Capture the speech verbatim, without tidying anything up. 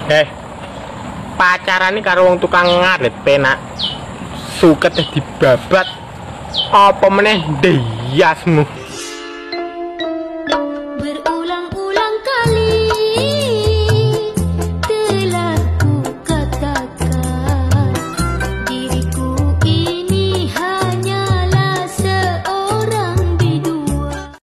Eh, pacaran karo wong tukang ngarit penak. Suket dibabat apa meneh ndeyasmu.